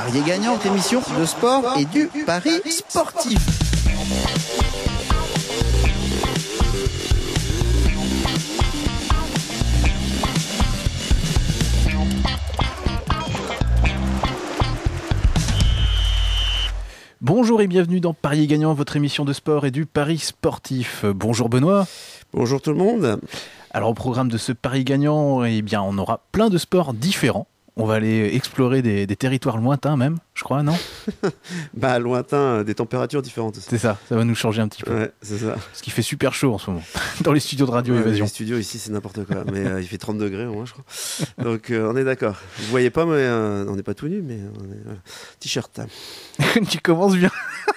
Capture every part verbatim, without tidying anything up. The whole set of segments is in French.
Pariez gagnant, votre émission de sport et du pari sportif. Bonjour et bienvenue dans Pariez gagnant, votre émission de sport et du pari sportif. Bonjour Benoît. Bonjour tout le monde. Alors au programme de ce Pari gagnant, eh bien, on aura plein de sports différents. On va aller explorer des, des territoires lointains même, je crois, non? Bah lointains, des températures différentes aussi. C'est ça, ça va nous changer un petit peu. Ouais, c'est ça. Parce qu'il fait super chaud en ce moment, dans les studios de Radio Ouais, Évasion. Les studios ici c'est n'importe quoi, mais euh, il fait trente degrés au moins je crois. Donc euh, on est d'accord. Vous voyez pas, mais euh, on n'est pas tout nus, mais on est voilà. T-shirt. Tu commences bien.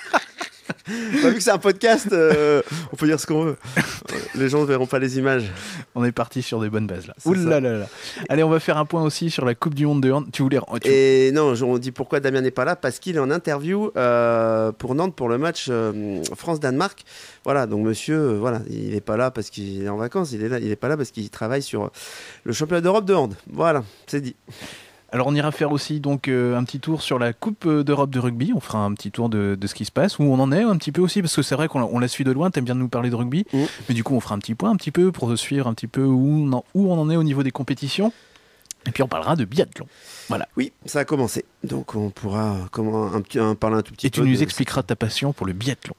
Bah, vu que c'est un podcast, euh, on peut dire ce qu'on veut. Les gens ne verront pas les images. On est parti sur des bonnes bases là. C'est Ouh là ça. là là. Allez, on va faire un point aussi sur la Coupe du Monde de hand. Tu voulais... tu- Et non, on dit pourquoi Damien n'est pas là, parce qu'il est en interview euh, pour Nantes pour le match euh, France-Danemark. Voilà, donc monsieur, euh, voilà, il n'est pas là parce qu'il est en vacances, il est là, il est pas là parce qu'il travaille sur le championnat d'Europe de hand. Voilà, c'est dit. Alors on ira faire aussi donc euh, un petit tour sur la Coupe d'Europe de rugby. On fera un petit tour de, de ce qui se passe, où on en est un petit peu aussi, parce que c'est vrai qu'on on la suit de loin. T'aimes bien de nous parler de rugby, Mmh. mais du coup on fera un petit point un petit peu pour suivre un petit peu où on en, où on en est au niveau des compétitions. Et puis on parlera de biathlon. Voilà. Oui, ça a commencé. Donc on pourra comment, un petit, un, parler un tout petit Et peu. tu nous de- expliqueras ta passion pour le biathlon.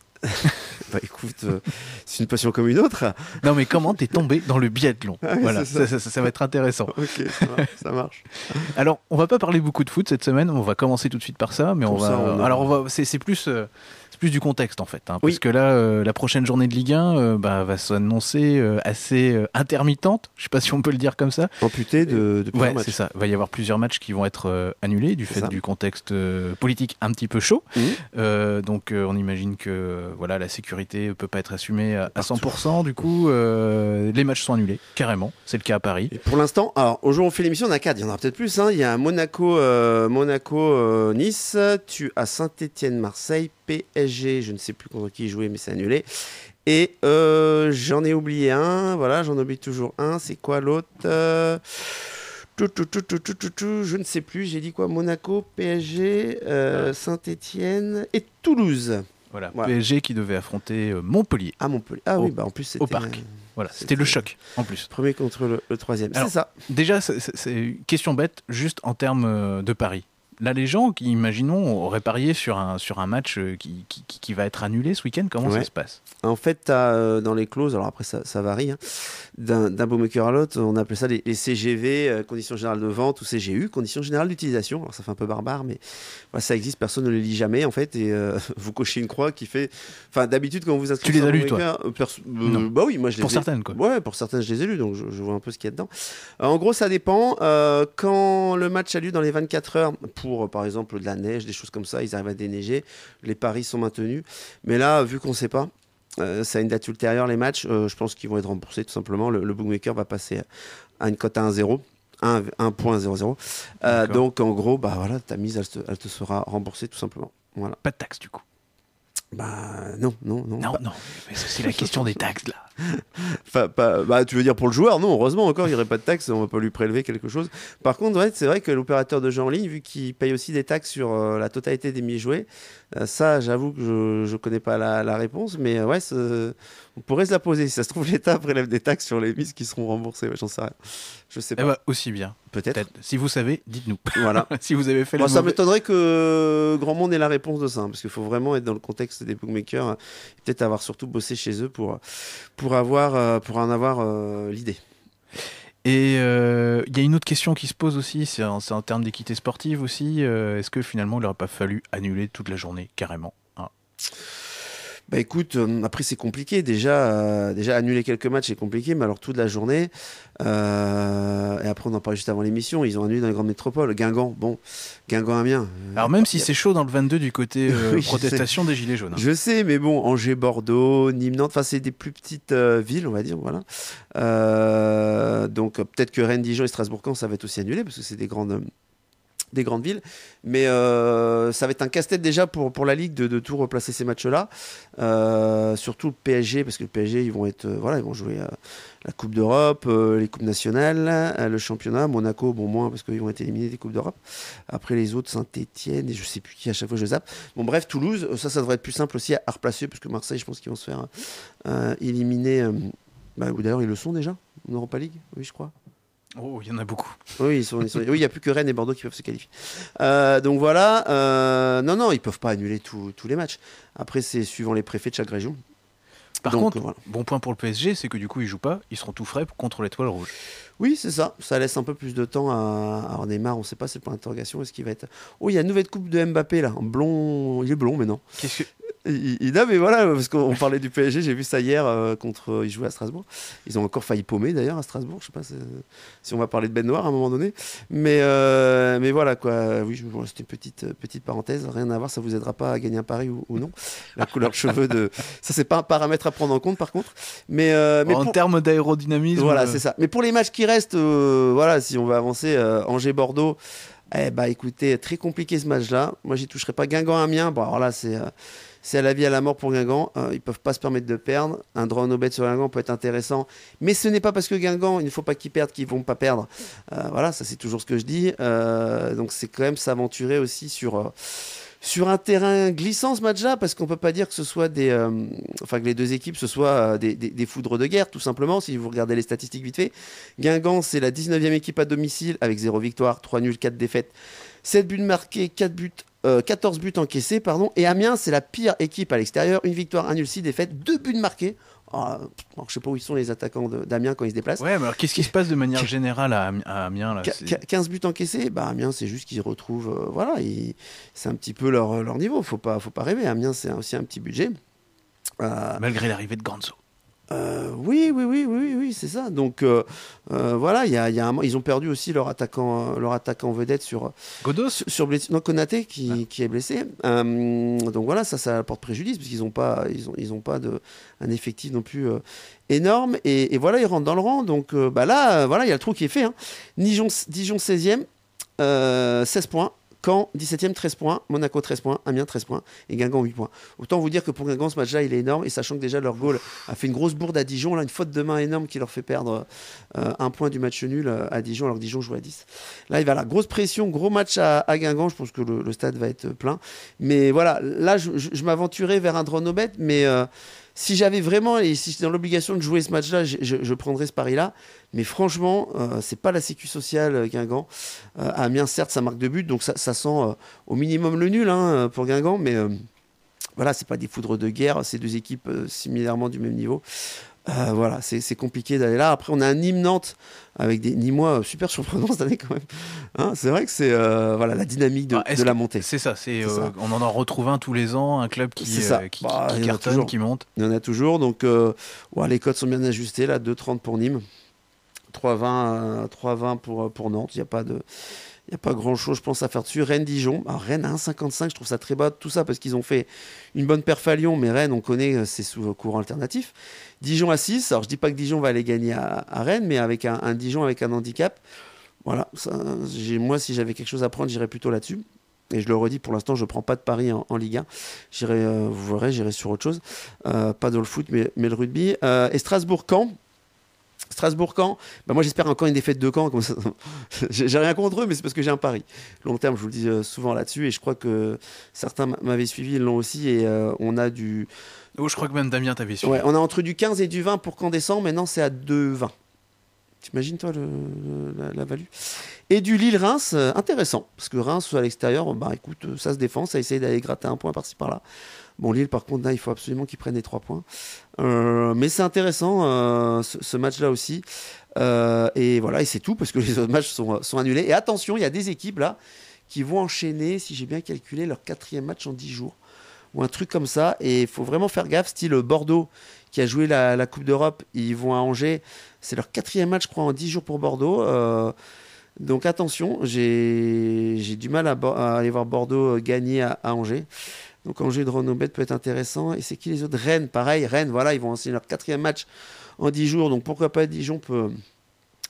Bah écoute, euh, c'est une passion comme une autre. Non mais comment t'es tombé dans le biathlon? Ah oui, Voilà, c'est ça. ça, ça- ça va être intéressant. Ok, ça marche, ça marche. Alors, on va pas parler beaucoup de foot cette semaine. On va commencer tout de suite par ça, mais on Comme va. ça, on a- Alors, on va. C'est c'est plus. euh, c'est plus du contexte en fait, hein, Oui. parce que là, euh, la prochaine journée de Ligue un euh, bah, va s'annoncer euh, assez euh, intermittente. Je sais pas si on peut le dire comme ça. Amputé de, de plusieurs Ouais, matchs. c'est ça. Il va y avoir plusieurs matchs qui vont être euh, annulés du C'est fait ça. du contexte euh, politique un petit peu chaud. Mmh. Euh, donc, euh, on imagine que euh, voilà, la sécurité peut pas être assumée à, à Partout. cent pour cent. Du coup, euh, les matchs sont annulés carrément. C'est le cas à Paris. Et pour l'instant, alors au jour où on fait l'émission, on a quatre. Il y en aura peut-être plus. Hein. Il y a un Monaco, euh, Monaco, euh, Nice. Tu as Saint-Étienne, Marseille, P S G. Je ne sais plus contre qui il jouait, mais c'est annulé. Et euh, j'en ai oublié un. Voilà, j'en oublie toujours un. C'est quoi l'autre euh... tout, tout, tout, tout, tout, tout, tout, Je ne sais plus. J'ai dit quoi? Monaco, P S G, euh, Saint-Étienne et Toulouse. Voilà. Voilà. P S G qui devait affronter euh, Montpellier. À Montpellier. Ah Au- oui, bah en plus c'était au parc. euh, Voilà, C'était- c'était le choc en plus. premier contre le, le troisième. Alors, C'est ça. Déjà, c'est- c'est c'est une question bête, juste en termes euh, de paris. Là, les gens qui, imaginons, auraient parié sur un, sur un match euh, qui, qui, qui va être annulé ce week-end, comment Ouais. ça se passe? En fait, t'as, euh, dans les clauses, alors après ça, ça varie, hein, d'un, d'un bookmaker à l'autre, on appelle ça les, les C G V, euh, conditions générales de vente, ou C G U, conditions générales d'utilisation. Alors ça fait un peu barbare, mais voilà, ça existe, personne ne le lit jamais en fait, et euh, vous cochez une croix qui fait... Enfin, d'habitude, quand vous inscrivez Tu les sur un as lus, bookmaker, euh, perso- euh, Non. Bah oui, moi je les Pour ai- certaines, quoi. Ouais, pour certaines, je les ai lus, donc je, je vois un peu ce qu'il y a dedans. Euh, en gros, ça dépend. Euh, quand le match a lieu dans les vingt-quatre heures, pour euh, par exemple de la neige, des choses comme ça, ils arrivent à déneiger, les paris sont maintenus. Mais là, vu qu'on ne sait pas, euh, ça a une date ultérieure, les matchs, euh, je pense qu'ils vont être remboursés tout simplement. Le, le bookmaker va passer à une cote à un zéro. un virgule zéro zéro. Euh, D'accord. donc en gros, bah, voilà, ta mise, elle te, elle te sera remboursée tout simplement. Voilà. Pas de taxe, du coup. Bah non, non, non. Non, pas- non, mais c'est la question des taxes, là. Enfin, pas- bah, tu veux dire pour le joueur? Non, heureusement encore, il n'y aurait pas de taxes, on va pas lui prélever quelque chose. Par contre, ouais, c'est vrai que l'opérateur de jeu en ligne, vu qu'il paye aussi des taxes sur euh, la totalité des milliers joués, euh, ça, j'avoue que je ne connais pas la, la réponse, mais euh, ouais, c'est- on pourrait se la poser. Si ça se trouve, l'État prélève des taxes sur les mises qui seront remboursées. Ouais, j'en sais rien. Je sais Eh pas. ben, aussi bien. Peut-être. Peut-être. Si vous savez, dites-nous. Voilà. Si vous avez fait Bon, la ça mauvaise- m'étonnerait que grand monde ait la réponse de ça, hein, parce qu'il faut vraiment être dans le contexte des bookmakers, hein, et peut-être avoir surtout bossé chez eux pour, pour, avoir, euh, pour en avoir euh, l'idée. Et il euh, y a une autre question qui se pose aussi, c'est en, c'est en termes d'équité sportive aussi. euh, Est-ce que finalement, il n'aurait pas fallu annuler toute la journée, carrément, hein? Bah écoute, euh, après c'est compliqué. Déjà, euh, déjà annuler quelques matchs c'est compliqué, mais alors toute la journée. Euh, et après on en parlait juste avant l'émission. Ils ont annulé dans les grandes métropoles. Guingamp, bon, Guingamp Amiens. euh, Alors même si c'est chaud dans le vingt-deux du côté euh, Oui, je protestation des gilets jaunes. hein. Je sais, mais bon, Angers, Bordeaux, Nîmes, Nantes, enfin c'est des plus petites euh, villes, on va dire, voilà. Euh, donc euh, peut-être que Rennes, Dijon et Strasbourg-Caen, ça va être aussi annulé parce que c'est des grandes, des grandes villes, mais euh, ça va être un casse-tête déjà pour, pour la Ligue de, de tout replacer ces matchs-là, euh, surtout le P S G, parce que le P S G ils vont, être, euh, voilà, ils vont jouer euh, la Coupe d'Europe, euh, les Coupes nationales, euh, le championnat, Monaco, bon moins, parce qu'ils vont être éliminés des Coupes d'Europe, après les autres, Saint-Etienne, et je sais plus qui, à chaque fois je zappe. Bon bref, Toulouse, ça, ça devrait être plus simple aussi à, à replacer, parce que Marseille, je pense qu'ils vont se faire euh, éliminer, euh, bah, ou d'ailleurs ils le sont déjà, en Europa League, oui je crois. Oh, il y en a beaucoup. Oui, ils sont, ils sont... oui, il n'y a plus que Rennes et Bordeaux qui peuvent se qualifier. Euh, donc voilà. Euh... Non, non, ils ne peuvent pas annuler tous les matchs. Après, c'est suivant les préfets de chaque région. Par donc, contre, voilà. Bon point pour le P S G, c'est que du coup, ils jouent pas, ils seront tout frais contre l'Étoile Rouge. Oui, c'est ça. Ça laisse un peu plus de temps à, à Neymar. On ne sait pas, c'est pour l'interrogation. Est-ce qu'il va être. Oh, il y a une nouvelle coupe de Mbappé là. En blond. Il est blond maintenant. Qu'est-ce que. Il, il a, mais voilà, parce qu'on parlait du P S G, j'ai vu ça hier euh, contre. Ils jouaient à Strasbourg. Ils ont encore failli paumer d'ailleurs à Strasbourg. Je sais pas si on va parler de Ben Noir à un moment donné. Mais, euh, mais voilà quoi. Oui, c'était une petite, petite parenthèse. Rien à voir, ça vous aidera pas à gagner un pari ou, ou non. La couleur de cheveux de. Ça, c'est pas un paramètre à prendre en compte par contre. Mais, euh, mais en pour... termes d'aérodynamisme. Voilà, euh... c'est ça. Mais pour les matchs qui restent, euh, voilà, si on veut avancer, euh, Angers-Bordeaux. Eh bah écoutez, très compliqué ce match-là. Moi, j'y toucherai pas. Guingamp-Amiens. Bon, alors là, c'est. Euh, C'est à la vie à la mort pour Guingamp. Euh, ils ne peuvent pas se permettre de perdre. Un draw no bet sur Guingamp peut être intéressant. Mais ce n'est pas parce que Guingamp, il ne faut pas qu'ils perdent qu'ils ne vont pas perdre. Euh, voilà, ça c'est toujours ce que je dis. Euh, donc c'est quand même s'aventurer aussi sur, euh, sur un terrain glissant ce match-là. Parce qu'on ne peut pas dire que ce soit des. Euh, enfin, que les deux équipes ce soit euh, des, des, des foudres de guerre, tout simplement. Si vous regardez les statistiques vite fait. Guingamp, c'est la dix-neuvième équipe à domicile avec zéro victoire, trois nuls, quatre défaites. sept buts marqués, quatre buts. Euh, quatorze buts encaissés, pardon. Et Amiens, c'est la pire équipe à l'extérieur. Une victoire, un nul, six défaites, deux buts marqués. Oh, alors, je ne sais pas où ils sont les attaquants d'Amiens quand ils se déplacent. Ouais, mais alors qu'est-ce qui se passe de manière générale à, Am à Amiens là, quinze buts encaissés, bah, Amiens, c'est juste qu'ils retrouvent. Euh, voilà, c'est un petit peu leur, leur niveau. Il ne faut pas, faut pas rêver. Amiens, c'est aussi un petit budget. Euh, Malgré l'arrivée de Ganzo. Euh, oui, oui, oui, oui, oui, c'est ça. Donc euh, euh, voilà, y a, y a un, ils ont perdu aussi leur attaquant, leur attaquant vedette sur Godos, sur, sur blessure, non, Konaté qui, ah. qui est blessé. Euh, donc voilà, ça, ça porte préjudice parce qu'ils n'ont pas, ils ont, ils ont pas de un effectif non plus euh, énorme. Et, et voilà, ils rentrent dans le rang. Donc euh, bah là, euh, voilà, il y a le trou qui est fait. Hein. Dijon, Dijon seizième, euh, seize points. Caen, dix-septième, treize points. Monaco, treize points. Amiens, treize points. Et Guingamp, huit points. Autant vous dire que pour Guingamp, ce match-là, il est énorme. Et sachant que déjà, leur goal a fait une grosse bourde à Dijon. Là, une faute de main énorme qui leur fait perdre euh, un point du match nul à Dijon, alors que Dijon joue à dix. Là, il va la grosse pression, gros match à, à Guingamp. Je pense que le, le stade va être plein. Mais voilà, là, je, je, je m'aventurais vers un draw no bet. Mais euh, si j'avais vraiment, et si j'étais dans l'obligation de jouer ce match-là, je, je, je prendrais ce pari-là. Mais franchement, euh, c'est pas la sécu sociale euh, Guingamp. Euh, à Amiens, certes, ça marque deux buts, donc ça, ça sent euh, au minimum le nul hein, pour Guingamp. Mais euh, voilà, c'est pas des foudres de guerre. C'est deux équipes euh, similairement du même niveau. Euh, voilà, c'est compliqué d'aller là. Après, on a un Nîmes Nantes avec des Nîmois super surprenants cette année quand même. Hein, c'est vrai que c'est euh, voilà la dynamique de, ah, de la montée. C'est ça, c'est euh, on en retrouve un tous les ans, un club qui, euh, qui, bah, qui cartonne, qui monte. Il y en a toujours. Donc, euh, ouais, les codes sont bien ajustés là, deux trente pour Nîmes. trois vingt pour, pour Nantes. Il n'y a pas de. Il n'y a pas grand-chose, je pense, à faire dessus. Rennes-Dijon. Alors, Rennes à un cinquante-cinq, je trouve ça très bas. Tout ça parce qu'ils ont fait une bonne perf à Lyon, mais Rennes, on connaît, c'est sous courant alternatif. Dijon à six. Alors, je ne dis pas que Dijon va aller gagner à, à Rennes, mais avec un, un Dijon avec un handicap. Voilà. Ça, moi, si j'avais quelque chose à prendre, j'irais plutôt là-dessus. Et je le redis, pour l'instant, je ne prends pas de paris en, en Ligue un. J'irai, euh, vous verrez, j'irai sur autre chose. Euh, pas dans le foot, mais, mais le rugby. Euh, et Strasbourg-Caen. Strasbourg-Caen, bah moi j'espère encore une défaite de Caen. J'ai rien contre eux, mais c'est parce que j'ai un pari. Long terme, je vous le dis souvent là-dessus, et je crois que certains m'avaient suivi, ils l'ont aussi, et euh, on a du. Oh, je crois que même Damien t'avait suivi. Ouais, on a entre du quinze et du vingt pour Caen descend, maintenant c'est à deux vingt. T'imagines toi le, la, la value. Et du Lille-Reims, euh, intéressant, parce que Reims à l'extérieur, bah écoute, ça se défend, ça essaye d'aller gratter un point par-ci par-là. Bon, Lille, par contre, là, il faut absolument qu'ils prennent les trois points. Euh, mais c'est intéressant, euh, ce, ce match-là aussi. Euh, et voilà, et c'est tout, parce que les autres matchs sont, sont annulés. Et attention, il y a des équipes, là, qui vont enchaîner, si j'ai bien calculé, leur quatrième match en dix jours. Ou un truc comme ça. Et il faut vraiment faire gaffe, style Bordeaux, qui a joué la, la Coupe d'Europe. Ils vont à Angers. C'est leur quatrième match, je crois, en dix jours pour Bordeaux. Euh, donc attention, j'ai du mal à, à aller voir Bordeaux gagner à, à Angers. Donc Angers de Renobet peut être intéressant. Et c'est qui les autres? Rennes, pareil. Rennes, voilà, ils vont enseigner leur quatrième match en dix jours. Donc pourquoi pas Dijon peut,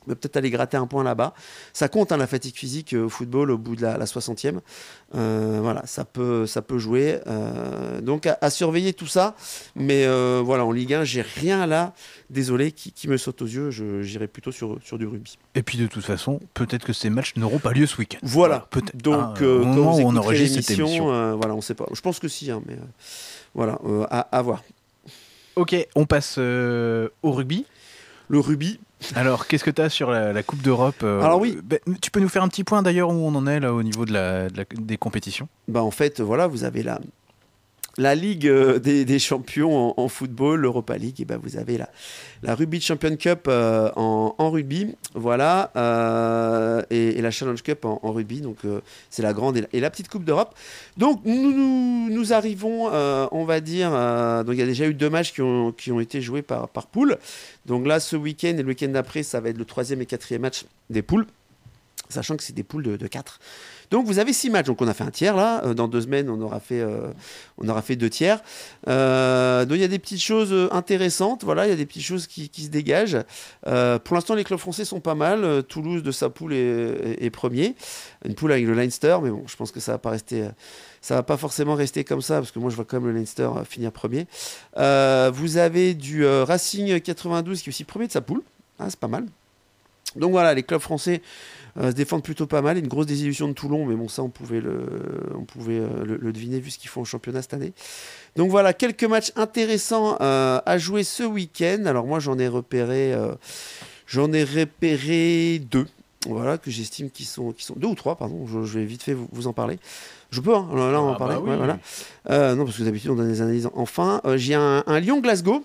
Mais peut-être aller gratter un point là-bas. Ça compte, hein, la fatigue physique euh, au football au bout de la, la soixantième. Euh, voilà, ça peut, ça peut jouer. Euh, donc à, à surveiller tout ça. Mais euh, voilà, en Ligue un, j'ai rien là, désolé, qui, qui me saute aux yeux. Je, j'irai plutôt sur, sur du rugby. Et puis de toute façon, peut-être que ces matchs n'auront pas lieu ce week-end. Voilà. Peut-être. Donc hein, euh, au quand moment vous où on écouterez enregistre cette l'émission, émission. euh, voilà, on sait pas. Je pense que si, hein, mais euh, voilà, euh, à, à voir. Ok, on passe euh, au rugby. Le rugby. Alors, qu'est-ce que tu as sur la, la Coupe d'Europe euh, Alors oui. ben, tu peux nous faire un petit point d'ailleurs où on en est là au niveau de la, de la, des compétitions. Bah en fait, voilà, vous avez la, la Ligue euh, des, des champions en, en football, l'Europa League, et ben vous avez la, la Rugby Champion Cup euh, en, en rugby, voilà, euh, et, et la Challenge Cup en, en rugby, donc euh, c'est la grande et la, et la petite Coupe d'Europe. Donc nous, nous, nous arrivons, euh, on va dire, euh, donc il y a déjà eu deux matchs qui ont, qui ont été joués par, par poule. Donc là, ce week-end et le week-end d'après, ça va être le troisième et quatrième match des poules, sachant que c'est des poules de, de quatre. Donc vous avez six matchs, donc on a fait un tiers là, euh, dans deux semaines on aura fait, euh, on aura fait deux tiers. Euh, donc il y a des petites choses intéressantes, voilà, il y a des petites choses qui, qui se dégagent. Euh, pour l'instant les clubs français sont pas mal, euh, Toulouse de sa poule est, est, est premier, une poule avec le Leinster, mais bon je pense que ça va pas rester, ça va pas forcément rester comme ça, parce que moi je vois quand même le Leinster finir premier. Euh, vous avez du euh, Racing quatre-vingt-douze qui est aussi premier de sa poule, ah, c'est pas mal. Donc voilà, les clubs français Euh, se défendent plutôt pas mal. Une grosse désillusion de Toulon, mais bon, ça, on pouvait le, on pouvait, euh, le, le deviner vu ce qu'ils font au championnat cette année. Donc voilà, quelques matchs intéressants euh, à jouer ce week-end. Alors moi, j'en ai repéré, euh, j'en ai repéré deux. Voilà, que j'estime qu'ils sont, qu'ils sont deux ou trois, pardon. Je, je vais vite fait vous, vous en parler. Je peux, hein, là, on va en Ah parler. bah oui. Ouais, voilà. Euh, non, parce que d'habitude, on donne des analyses. Enfin, euh, j'ai un, un Lyon-Glasgow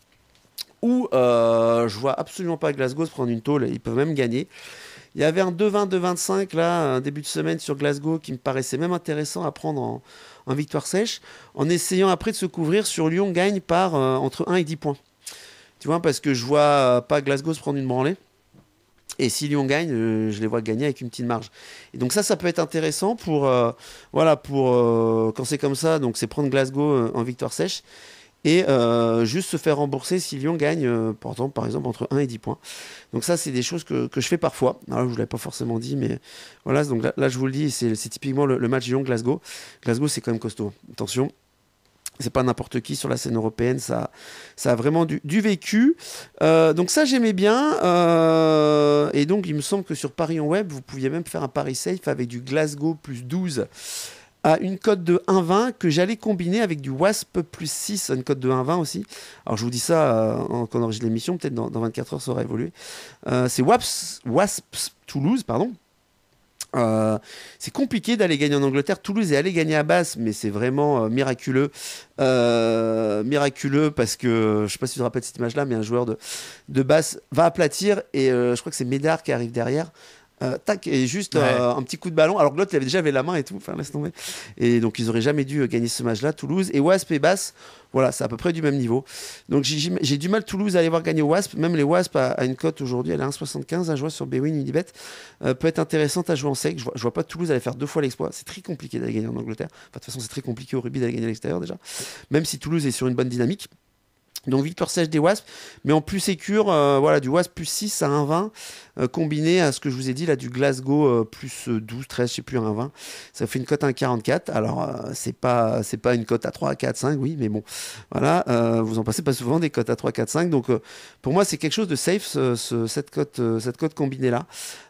où euh, je vois absolument pas Glasgow se prendre une tôle. Ils peuvent même gagner. Il y avait un deux vingt, deux vingt-cinq là, un début de semaine sur Glasgow qui me paraissait même intéressant à prendre en, en victoire sèche, en essayant après de se couvrir sur Lyon gagne par euh, entre un et dix points. Tu vois, parce que je vois euh, pas Glasgow se prendre une branlée. Et si Lyon gagne, euh, je les vois gagner avec une petite marge. Et donc ça, ça peut être intéressant pour, euh, voilà, pour euh, quand c'est comme ça, donc c'est prendre Glasgow euh, en victoire sèche. Et euh, juste se faire rembourser si Lyon gagne, euh, par exemple, par exemple, entre un et dix points. Donc ça, c'est des choses que, que je fais parfois. Alors, je ne vous l'avais pas forcément dit, mais voilà, donc là, là je vous le dis, c'est, c'est typiquement le, le match Lyon-Glasgow. Glasgow, c'est quand même costaud. Attention, c'est pas n'importe qui sur la scène européenne, ça, ça a vraiment du, du vécu. Euh, donc ça, j'aimais bien. Euh, et donc, il me semble que sur Paris en web, vous pouviez même faire un pari safe avec du Glasgow plus douze à une cote de un virgule vingt que j'allais combiner avec du Wasp plus six à une cote de un virgule vingt aussi. Alors je vous dis ça euh, quand on enregistre l'émission, peut-être dans, dans vingt-quatre heures ça aura évolué. Euh, c'est Wasps, Wasps Toulouse, pardon. Euh, c'est compliqué d'aller gagner en Angleterre. Toulouse est allé gagner à Basse, mais c'est vraiment euh, miraculeux. Euh, miraculeux parce que, je sais pas si tu te rappelles cette image-là, mais un joueur de, de Basse va aplatir et euh, je crois que c'est Médard qui arrive derrière. Euh, tac, et juste ouais. euh, un petit coup de ballon. Alors que l'autre, il avait déjà avait la main et tout. Enfin, laisse tomber. Et donc, ils auraient jamais dû gagner ce match-là. Toulouse et Wasp et Basse, voilà, c'est à peu près du même niveau. Donc, j'ai, j'ai du mal Toulouse à aller voir gagner Wasp. Même les Wasp à, à une cote aujourd'hui, elle est à un virgule soixante-quinze à jouer sur Bwin Unibet. Euh, peut être intéressante à jouer en sec. Je vois, je vois pas Toulouse aller faire deux fois l'exploit. C'est très compliqué d'aller gagner en Angleterre. Enfin, de toute façon, c'est très compliqué au rugby d'aller gagner à l'extérieur déjà. Même si Toulouse est sur une bonne dynamique. Donc victoire sèche des Wasps, mais en plus sécure, euh, voilà, du Wasp plus six à un virgule vingt, euh, combiné à ce que je vous ai dit, là, du Glasgow euh, plus douze, treize, je sais plus, un virgule vingt. Ça fait une cote à un virgule quarante-quatre. Alors, euh, c'est pas, c'est pas une cote à trois, quatre, cinq, oui, mais bon, voilà, euh, vous en passez pas souvent des cotes à trois, quatre, cinq. Donc, euh, pour moi, c'est quelque chose de safe, ce, ce, cette cote, euh, cette cote combinée-là.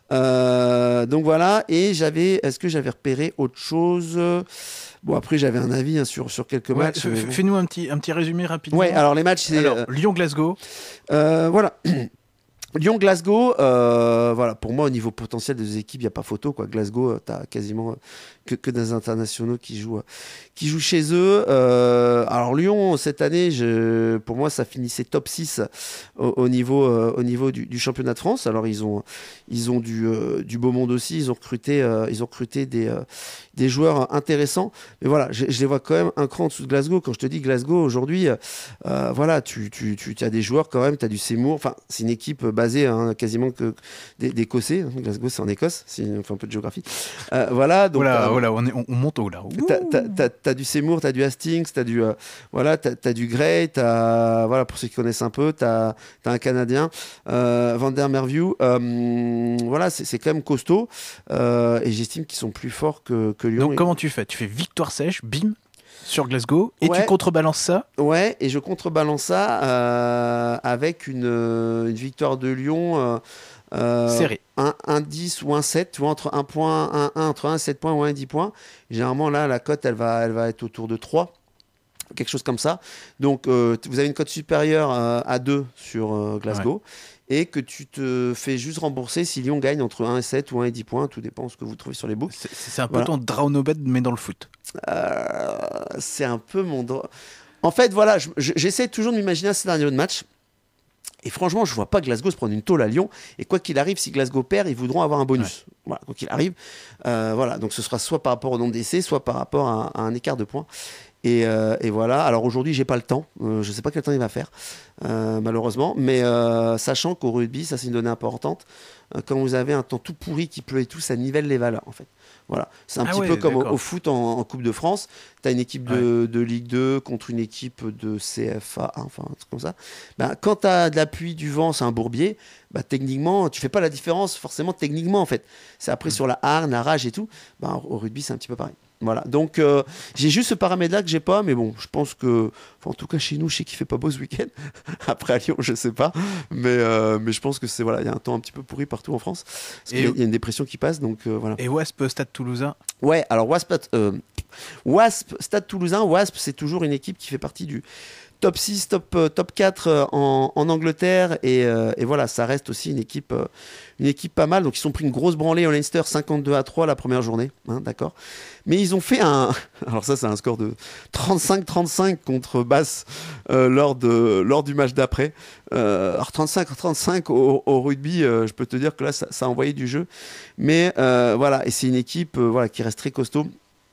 Euh, donc voilà, et j'avais, est-ce que j'avais repéré autre chose? Bon, après, j'avais un avis hein, sur, sur quelques ouais, matchs. F- f- fais-nous un petit, un petit résumé rapidement. Ouais, alors les matchs, c'est... Alors, euh, Lyon-Glasgow. Euh, voilà. Lyon-Glasgow, euh, voilà, pour moi, au niveau potentiel des équipes, il n'y a pas photo. Quoi. Glasgow, tu as quasiment que, que des internationaux qui jouent, qui jouent chez eux. Euh, alors, Lyon, cette année, je, pour moi, ça finissait top six au, au niveau, euh, au niveau du, du championnat de France. Alors, ils ont, ils ont du, euh, du beau monde aussi. Ils ont recruté, euh, ils ont recruté des, euh, des joueurs intéressants. Mais voilà, je, je les vois quand même un cran en dessous de Glasgow. Quand je te dis Glasgow, aujourd'hui, euh, voilà, tu, tu, tu as des joueurs quand même, tu as du Seymour. Enfin, c'est une équipe basé hein, quasiment que des, des Écossais. Glasgow, c'est en Écosse, si on fait un peu de géographie. Euh, voilà, donc. Oh là, euh, oh là, on, est, on, on monte haut là. T'as, t'as, t'as, t'as du Seymour, t'as du Hastings, t'as du euh, voilà, t'as, t'as du Gray, t'as voilà pour ceux qui connaissent un peu, t'as, t'as un Canadien, euh, Van der Merview. Euh, voilà, c'est, c'est quand même costaud euh, et j'estime qu'ils sont plus forts que, que Lyon. Donc et... comment tu fais? Tu fais victoire sèche, bim, sur Glasgow, et ouais. tu contrebalances ça? Ouais, et je contrebalance ça euh, avec une, une victoire de Lyon. Euh, Euh, Serré. Un, un dix ou un sept, tu vois, entre un point, un, un, entre un sept points ou un dix points. Généralement, là, la cote, elle va, elle va être autour de trois, quelque chose comme ça. Donc, euh, vous avez une cote supérieure euh, à deux sur euh, Glasgow, ouais. Et que tu te fais juste rembourser si Lyon gagne entre un et sept ou un et dix points, tout dépend de ce que vous trouvez sur les books. C'est, c'est un peu voilà. ton draw no bet, mais dans le foot. Euh, c'est un peu mon draw. En fait, voilà, je, je, j'essaie toujours de m'imaginer un scénario de match. Et franchement, je ne vois pas Glasgow se prendre une tôle à Lyon. Et quoi qu'il arrive, si Glasgow perd, ils voudront avoir un bonus. Ouais. Voilà, quoi qu'il arrive. Euh, voilà, donc ce sera soit par rapport au nombre d'essais, soit par rapport à, à un écart de points. Et, euh, et voilà. Alors aujourd'hui, j'ai pas le temps. Euh, je ne sais pas quel temps il va faire, euh, malheureusement. Mais euh, sachant qu'au rugby, ça c'est une donnée importante. Euh, quand vous avez un temps tout pourri qui pleut et tout, ça nivelle les valeurs en fait. Voilà. C'est un ah petit ouais, peu comme au, au foot en, en Coupe de France. Tu as une équipe de, ouais. de Ligue deux contre une équipe de C F A, enfin un truc comme ça. Ben, quand tu as de l'appui, du vent, c'est un bourbier, ben, techniquement, tu fais pas la différence forcément techniquement en fait. C'est après mmh. sur la hargne, la rage et tout. Ben, au rugby, c'est un petit peu pareil. Voilà, donc euh, j'ai juste ce paramètre-là que j'ai pas, mais bon, je pense que, enfin, en tout cas chez nous, je sais qu'il fait pas beau ce week-end. Après à Lyon, je sais pas, mais euh, mais je pense que c'est voilà, il y a un temps un petit peu pourri partout en France, parce qu'il y a, y a une dépression qui passe, donc euh, voilà. Et Wasp Stade Toulousain. Ouais, alors Wasp, euh, Wasp Stade Toulousain, Wasp, c'est toujours une équipe qui fait partie du top six, top, euh, top quatre euh, en, en Angleterre, et, euh, et voilà, ça reste aussi une équipe, euh, une équipe pas mal. Donc ils ont pris une grosse branlée au Leinster, cinquante-deux à trois la première journée, hein, d'accord. Mais ils ont fait un, alors ça c'est un score de trente-cinq trente-cinq contre Bath euh, lors, de, lors du match d'après. Euh, alors trente-cinq trente-cinq au, au rugby, euh, je peux te dire que là ça, ça a envoyé du jeu. Mais euh, voilà, et c'est une équipe euh, voilà, qui reste très costaud.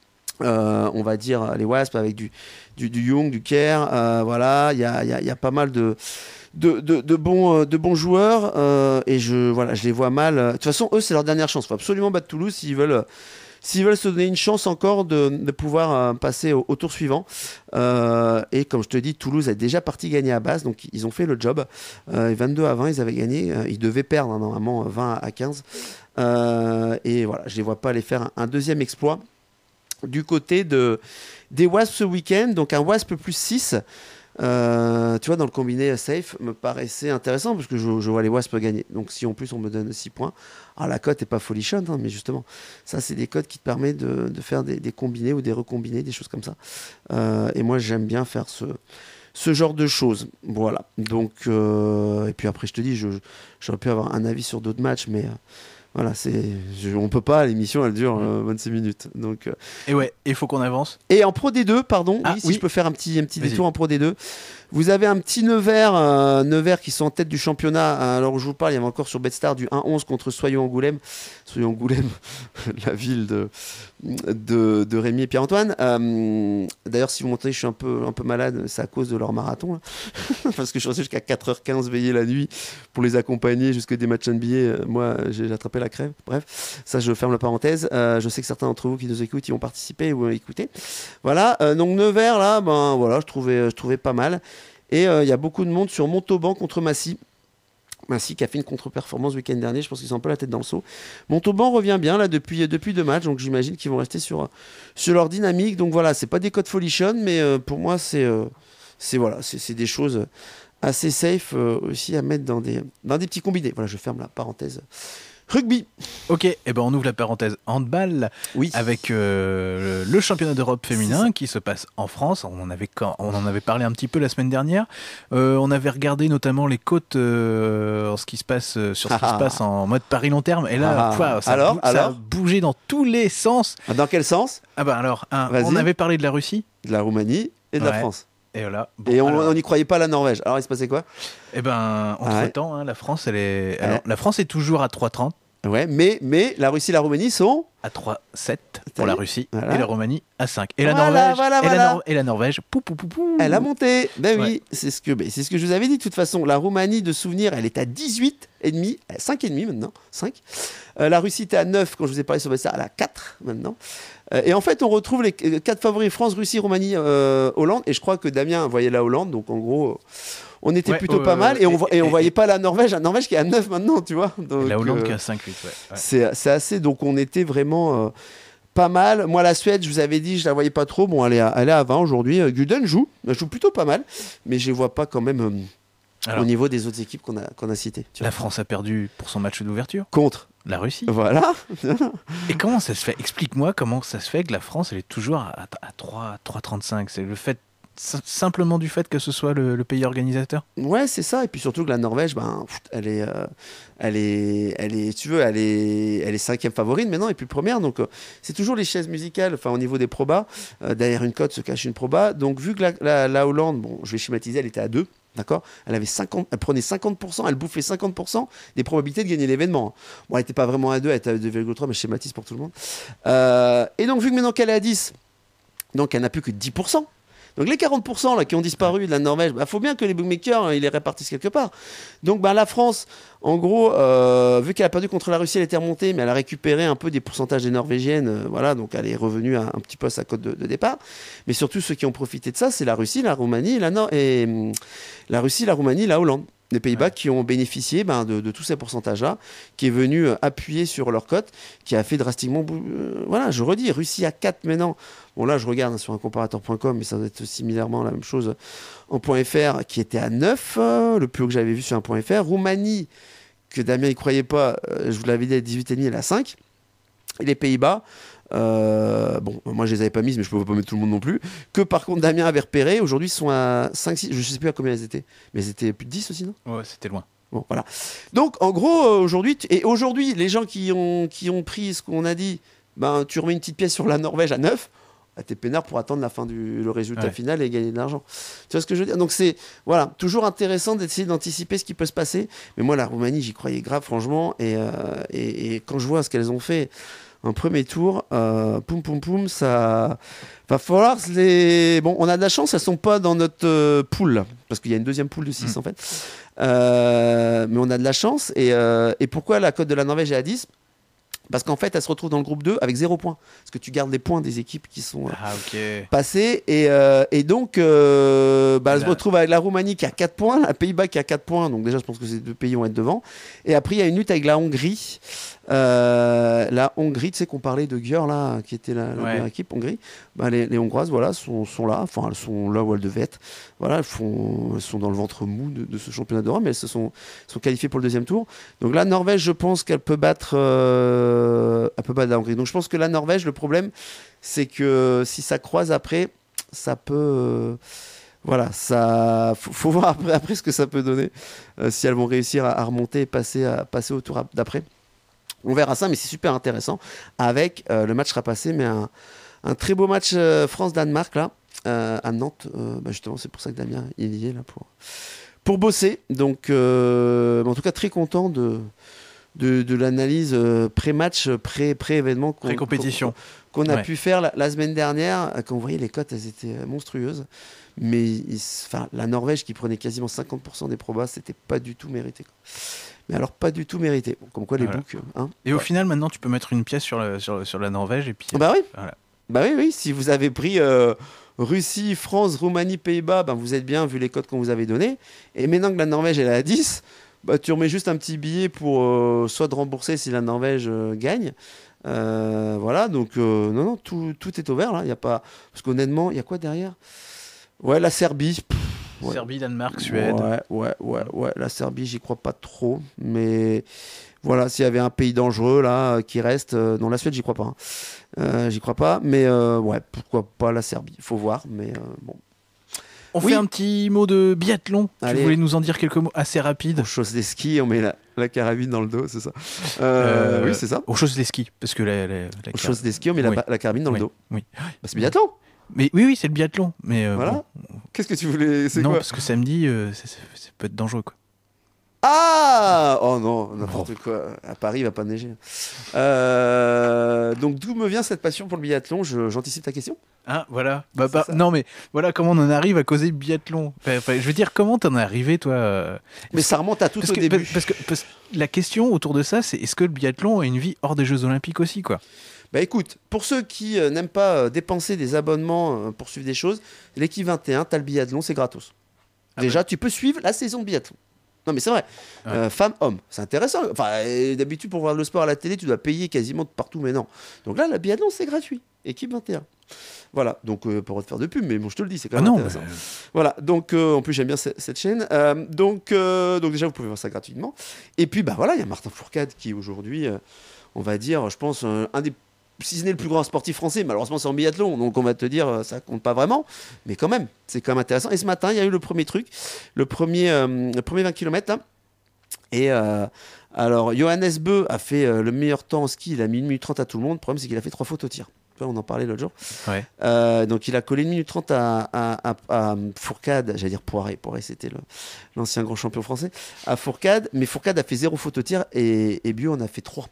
Euh, on va dire les Wasps avec du, du, du Young, du Kerr, euh, voilà, il y a, y, a, y a pas mal de, de, de, de, bons, de bons joueurs euh, et je, voilà, je les vois mal. De toute façon, eux, c'est leur dernière chance. Il faut absolument battre Toulouse s'ils veulent, s'ils veulent se donner une chance encore de, de pouvoir euh, passer au, au tour suivant. Euh, et comme je te dis, Toulouse est déjà parti gagner à base, donc ils ont fait le job. Euh, vingt-deux à vingt, ils avaient gagné. Ils devaient perdre hein, normalement vingt à quinze. Euh, et voilà, je ne les vois pas aller faire un, un deuxième exploit. Du côté de, des Wasps ce week-end, donc un Wasp plus six, euh, tu vois, dans le combiné safe, me paraissait intéressant parce que je, je vois les Wasps gagner. Donc si en plus on me donne six points, alors la cote n'est pas folichonne, hein, mais justement, ça c'est des cotes qui te permettent de, de faire des, des combinés ou des recombinés, des choses comme ça. Euh, et moi j'aime bien faire ce, ce genre de choses. Voilà. Donc, euh, et puis après je te dis, je, j'aurais pu avoir un avis sur d'autres matchs, mais... Euh, Voilà, c'est, je, on peut pas, l'émission elle dure euh, vingt-six minutes. Donc, euh... Et ouais, il faut qu'on avance. Et en Pro D deux, pardon, ah, oui, si oui. je peux faire un petit, un petit détour en Pro D deux. Vous avez un petit Nevers, euh, Nevers qui sont en tête du championnat. Alors où je vous parle, il y avait encore sur Betstar du un onze contre Soyons-Angoulême. Soyons-Angoulême, la ville de, de, de Rémi et Pierre-Antoine. Euh, d'ailleurs, si vous m'entendez, je suis un peu, un peu malade, c'est à cause de leur marathon. Là. Parce que je suis resté jusqu'à quatre heures quinze veillé la nuit pour les accompagner jusqu'à des matchs N B A. Moi, j'ai attrapé la crève. Bref, ça, je ferme la parenthèse. Euh, je sais que certains d'entre vous qui nous écoutent, ils ont participé ou écouté. Voilà, euh, donc Nevers, là, ben, voilà, je trouvais, je trouvais pas mal. Et il euh, y a beaucoup de monde sur Montauban contre Massy. Massy qui a fait une contre-performance le week-end dernier. Je pense qu'ils ont un peu la tête dans le seau. Montauban revient bien là depuis, depuis deux matchs. Donc j'imagine qu'ils vont rester sur, sur leur dynamique. Donc voilà, c'est pas des codes folichonnes, mais euh, pour moi, c'est, euh, c'est, voilà, c'est, c'est des choses assez safe euh, aussi à mettre dans des, dans des petits combinés. Voilà, je ferme la parenthèse. Rugby. Ok, et eh ben on ouvre la parenthèse handball oui. avec euh, le championnat d'Europe féminin qui se passe en France. On en avait, on en avait parlé un petit peu la semaine dernière. Euh, on avait regardé notamment les côtes euh, en ce qui se passe, sur ce qui se passe en mode Paris long terme. Et là, quoi, ça, alors, bou- alors ça a bougé dans tous les sens. Dans quel sens? Ah ben alors, un, on avait parlé de la Russie, de la Roumanie et de ouais. la France. Et, voilà. Bon, et on n'y croyait pas à la Norvège. Alors il se passait quoi? Eh ben, entre temps, ah ouais. hein, la France, elle est, alors, ouais. la France est toujours à trois trente. Ouais, mais, mais la Russie et la Roumanie sont à trois sept pour la Russie voilà. et la Roumanie à cinq. Et voilà, la Norvège, voilà, et, voilà. La Nor- et la Norvège, pou, pou, pou, pou. Elle a monté. Ben Ouais. oui, c'est ce, que, ben, c'est ce que je vous avais dit. De toute façon, la Roumanie, de souvenir, elle est à dix-huit virgule cinq, cinq virgule cinq maintenant. cinq. Euh, la Russie était à neuf quand je vous ai parlé sur ça, elle est à quatre maintenant. Euh, et en fait, on retrouve les quatre favoris France, Russie, Roumanie, euh, Hollande. Et je crois que Damien voyait la Hollande. Donc en gros, on était Ouais, plutôt euh, pas mal. Et on, vo- et, et- on et- voyait pas la Norvège. La Norvège qui est à neuf maintenant, tu vois. Donc, La Hollande euh, qui a cinq huit. Ouais. Ouais. c'est, c'est assez. Donc on était vraiment. Euh, pas mal. Moi, la Suède, je vous avais dit, je la voyais pas trop. Bon, elle est à, elle est à vingt aujourd'hui. Euh, Guden joue. Elle joue plutôt pas mal. Mais je les vois pas quand même euh, Alors, au niveau des autres équipes qu'on a, qu'on a citées. Tu vois. la France a perdu pour son match d'ouverture. Contre. La Russie. Voilà. Et comment ça se fait? Explique-moi comment ça se fait que la France, elle est toujours à, à trois trente-cinq. C'est le fait simplement du fait que ce soit le, le pays organisateur? Ouais, c'est ça. Et puis surtout que la Norvège, ben, pff, elle est, euh, elle est, elle est, tu veux, elle est, elle est cinquième favorite maintenant et puis première. Donc euh, c'est toujours les chaises musicales. Enfin, au niveau des probas, euh, derrière une cote se cache une proba. Donc vu que la, la, la Hollande, bon, je vais schématiser, elle était à deux. D'accord, elle avait cinquante, elle prenait cinquante pour cent, elle bouffait cinquante pour cent des probabilités de gagner l'événement. Bon, elle n'était pas vraiment à deux, elle était à deux virgule trois, mais je schématise pour tout le monde. Euh, et donc, vu que maintenant qu'elle est à dix, donc elle n'a plus que dix pour cent. Donc les quarante pour cent là, qui ont disparu de la Norvège, il bah, faut bien que les bookmakers ils les répartissent quelque part. Donc bah, la France, en gros, euh, vu qu'elle a perdu contre la Russie, elle était remontée, mais elle a récupéré un peu des pourcentages des Norvégiennes. Euh, voilà, donc elle est revenue à, un petit peu à sa cote de, de départ. Mais surtout, ceux qui ont profité de ça, c'est la Russie, la Roumanie, la, Nor- et, hum, la Russie, la Roumanie, la Hollande. Les Pays-Bas ouais. qui ont bénéficié ben, de, de tous ces pourcentages-là, qui est venu euh, appuyer sur leur cote, qui a fait drastiquement... Bou- euh, voilà, je redis, Russie à quatre maintenant. Bon là, je regarde hein, sur un comparateur point com, mais ça doit être similairement la même chose en .fr, qui était à neuf, euh, le plus haut que j'avais vu sur un .fr. Roumanie, que Damien n'y croyait pas, euh, je vous l'avais dit, à dix-huit virgule cinq, elle est à cinq. Et les Pays-Bas... Euh, bon, moi je les avais pas mises, mais je peux pas mettre tout le monde non plus. Que par contre Damien avait repéré. Aujourd'hui, ils sont à cinq six. Je sais plus à combien elles étaient, mais elles étaient plus de dix aussi, non? Ouais, c'était loin. Bon, voilà. Donc, en gros, euh, aujourd'hui, t- et aujourd'hui, les gens qui ont, qui ont pris ce qu'on a dit, ben, tu remets une petite pièce sur la Norvège à neuf, bah, t'es peinard pour attendre la fin du le résultat ouais. final et gagner de l'argent. Tu vois ce que je veux dire? Donc, c'est voilà, toujours intéressant d'essayer d'anticiper ce qui peut se passer. Mais moi, la Roumanie, j'y croyais grave, franchement. Et, euh, et, et quand je vois ce qu'elles ont fait. Un premier tour, euh, poum poum poum, ça va falloir les. Bon, on a de la chance, elles sont pas dans notre euh, pool parce qu'il y a une deuxième pool de six mmh. en fait. Euh, mais on a de la chance et, euh, et pourquoi la cote de la Norvège est à dix? Parce qu'en fait, elle se retrouve dans le groupe deux avec zéro point. Parce que tu gardes les points des équipes qui sont euh, ah, okay. passées. Et, euh, et donc, euh, bah, elle là... se retrouve avec la Roumanie qui a quatre points, la Pays-Bas qui a quatre points. Donc déjà, je pense que ces deux pays vont être devant. Et après, il y a une lutte avec la Hongrie. Euh, la Hongrie, tu sais qu'on parlait de Gjör, là, qui était la, la ouais. meilleure équipe, Hongrie. Bah, les, les Hongroises, voilà, sont, sont là. Enfin, elles sont là où elles devaient être. Voilà, elles, font, elles sont dans le ventre mou de, de ce championnat d'Europe, mais elles se sont, sont qualifiées pour le deuxième tour. Donc la Norvège, je pense qu'elle peut battre... Euh, elle peut battre la Hongrie. Donc je pense que la Norvège, le problème, c'est que si ça croise après, ça peut... Euh, voilà, ça faut, faut voir après, après ce que ça peut donner, euh, si elles vont réussir à, à remonter et passer, à, passer au tour d'après. On verra ça, mais c'est super intéressant. Avec, euh, le match sera passé, mais un, un très beau match euh, France-Danemark, là, euh, à Nantes. Euh, bah justement, c'est pour ça que Damien, il y est, là, pour, pour bosser. Donc, euh, en tout cas, très content de... de, de l'analyse euh, pré-match, pré, pré-événement qu'on, pré-compétition. qu'on, qu'on a ouais. pu faire la, la semaine dernière. Quand vous voyez les cotes, elles étaient monstrueuses. Mais il, la Norvège qui prenait quasiment cinquante pour cent des probas, c'était pas du tout mérité. Quoi. Mais alors pas du tout mérité. Bon, comme quoi les voilà. books. Hein, et ouais. au final, maintenant, tu peux mettre une pièce sur, le, sur, sur la Norvège et puis. Bah oui. Voilà. Bah oui, oui. Si vous avez pris euh, Russie, France, Roumanie, Pays-Bas, ben vous êtes bien vu les cotes qu'on vous avait données. Et maintenant que la Norvège elle est à dix. Bah, tu remets juste un petit billet pour euh, soit de rembourser si la Norvège euh, gagne. Euh, voilà, donc euh, non, non, tout, tout est ouvert là. Y a pas... Parce qu'honnêtement, il y a quoi derrière? Ouais, la Serbie. Pff, ouais. Serbie, Danemark, Suède. Ouais, ouais, ouais, ouais. La Serbie, j'y crois pas trop. Mais voilà, s'il y avait un pays dangereux là qui reste. Euh, non, la Suède, j'y crois pas. Hein. Euh, j'y crois pas. Mais euh, ouais, pourquoi pas la Serbie? Il faut voir. Mais euh, bon. On oui. fait un petit mot de biathlon. Allez. Tu voulais nous en dire quelques mots assez rapides. Aux choses des skis, on met la, la carabine dans le dos, c'est ça euh, euh, Oui, c'est ça. Aux choses des skis, parce que la, la, la car... Aux choses des skis, on met oui. la, la carabine dans oui. le dos. Oui. Bah, c'est biathlon. Mais oui, oui, c'est le biathlon. Mais euh, voilà. Bon. Qu'est-ce que tu voulais c'est Non, quoi parce que samedi, euh, ça, ça, ça peut être dangereux, quoi. Ah oh non, n'importe quoi. À Paris, il va pas neiger. Euh, donc d'où me vient cette passion pour le biathlon? Je, J'anticipe ta question. Ah, voilà. Bah, bah, non, mais voilà comment on en arrive à causer biathlon. Enfin, enfin, je veux dire, comment t'en es arrivé, toi euh... Mais ça remonte à tout parce au que, début. Parce que, parce que la question autour de ça, c'est est-ce que le biathlon a une vie hors des Jeux Olympiques aussi, quoi? Bah écoute, pour ceux qui euh, n'aiment pas euh, dépenser des abonnements euh, pour suivre des choses, l'équipe vingt et un, t'as le biathlon, c'est gratos. Ah Déjà, ouais. tu peux suivre la saison de biathlon. Non mais c'est vrai, Ouais. euh, femmes, hommes, c'est intéressant. Enfin, euh, d'habitude pour voir le sport à la télé, tu dois payer quasiment de partout, mais non. Donc là, le biathlon, c'est gratuit. Équipe vingt et un. Voilà, donc euh, pas de faire de pub, mais bon, je te le dis, c'est quand Ah même non, intéressant. mais... Voilà, donc euh, en plus j'aime bien cette, cette chaîne. Euh, donc, euh, donc déjà, vous pouvez voir ça gratuitement. Et puis, bah voilà, il y a Martin Fourcade qui aujourd'hui, euh, on va dire, je pense, euh, un des si ce n'est le plus grand sportif français, malheureusement c'est en biathlon, donc on va te dire ça compte pas vraiment, mais quand même, c'est quand même intéressant. Et ce matin, il y a eu le premier truc, le premier, euh, le premier vingt kilomètres là. Et euh, alors, Johannes Beu a fait euh, le meilleur temps en ski, il a mis une minute trente à tout le monde. Le problème, c'est qu'il a fait trois fautes au tir. On en parlait l'autre jour. Ouais. Euh, donc, il a collé une minute trente à, à, à, à Fourcade, j'allais dire Poiré. Poiré, c'était le, l'ancien grand champion français. À Fourcade, mais Fourcade a fait zéro faute au tir et, et Bio en a fait trois.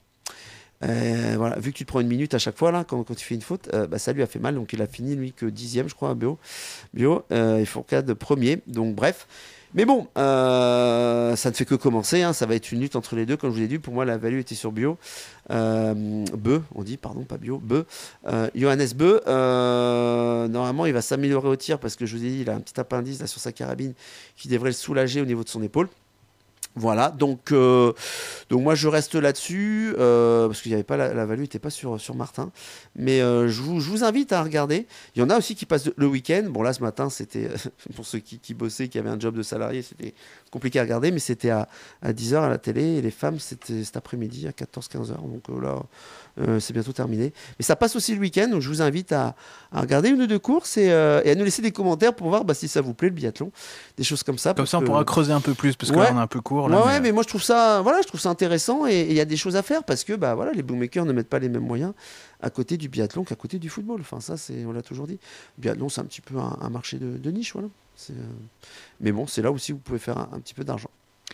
Euh, voilà, vu que tu te prends une minute à chaque fois là, quand, quand tu fais une faute, euh, bah, ça lui a fait mal. Donc, il a fini lui que dixième, je crois, à Bio. Bio euh, et Fourcade premier. Donc, bref. Mais bon, euh, ça ne fait que commencer, hein, ça va être une lutte entre les deux, comme je vous l'ai dit. Pour moi, la value était sur Bio. Euh, Beu, on dit, pardon, pas Bio, Beu. Euh, Johannes Beu, euh, normalement, il va s'améliorer au tir parce que je vous ai dit, il a un petit appendice là, sur sa carabine qui devrait le soulager au niveau de son épaule. Voilà, donc, euh, donc moi je reste là-dessus, euh, parce qu'il n'y avait pas la, la value n'était pas sur, sur Martin, mais euh, je, vous, je vous invite à regarder. Il y en a aussi qui passent le week-end. Bon là ce matin c'était, pour ceux qui, qui bossaient, qui avaient un job de salarié, c'était compliqué à regarder, mais c'était à, à dix heures à la télé, et les femmes c'était cet après-midi à quatorze quinze heures, donc euh, là euh, c'est bientôt terminé. Mais ça passe aussi le week-end, donc je vous invite à, à regarder une ou deux courses et, euh, et à nous laisser des commentaires pour voir bah, si ça vous plaît le biathlon, des choses comme ça. Comme ça on que... pourra creuser un peu plus, parce que ouais. là on est un peu court. Là, ouais, mais... ouais, mais moi je trouve ça, voilà, je trouve ça intéressant et il y a des choses à faire parce que bah voilà, les bookmakers ne mettent pas les mêmes moyens à côté du biathlon qu'à côté du football. Enfin ça, c'est, on l'a toujours dit. Le biathlon, c'est un petit peu un, un marché de, de niche, voilà. C'est, euh... Mais bon, c'est là aussi où vous pouvez faire un, un petit peu d'argent.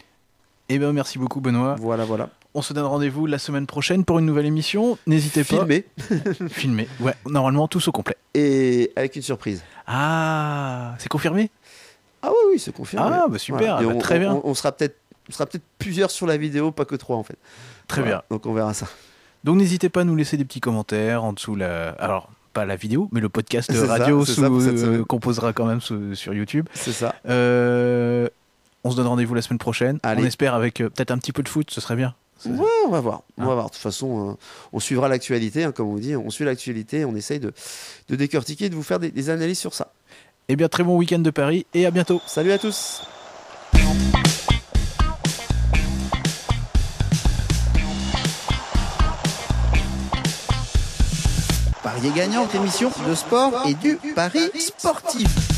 Eh ben merci beaucoup Benoît. Voilà, voilà. On se donne rendez-vous la semaine prochaine pour une nouvelle émission. N'hésitez pas. Filmé. Filmé. Ouais, normalement tous au complet. Et avec une surprise. Ah, c'est confirmé? Ah oui, oui, c'est confirmé. Ah bah super, voilà. bah, on, très bien. On, on sera peut-être, on sera peut-être plusieurs sur la vidéo, pas que trois en fait. Très voilà. bien. Donc on verra ça. Donc n'hésitez pas à nous laisser des petits commentaires en dessous la. Alors pas la vidéo, mais le podcast de C'est radio ça, sous, ça pour cette euh, semaine. qu'on posera quand même sous- sur YouTube. C'est ça. Euh, on se donne rendez-vous la semaine prochaine. Allez. On espère avec euh, peut-être un petit peu de foot, ce serait bien. C'est- Ouais, on va voir. On Hein. va voir. De toute façon, euh, on suivra l'actualité, hein, comme on dit. On suit l'actualité, on essaye de, de décortiquer, de vous faire des, des analyses sur ça. Eh bien très bon week-end de Paris et à bientôt. Salut à tous. Parier gagnant, émission de sport et du pari sportif.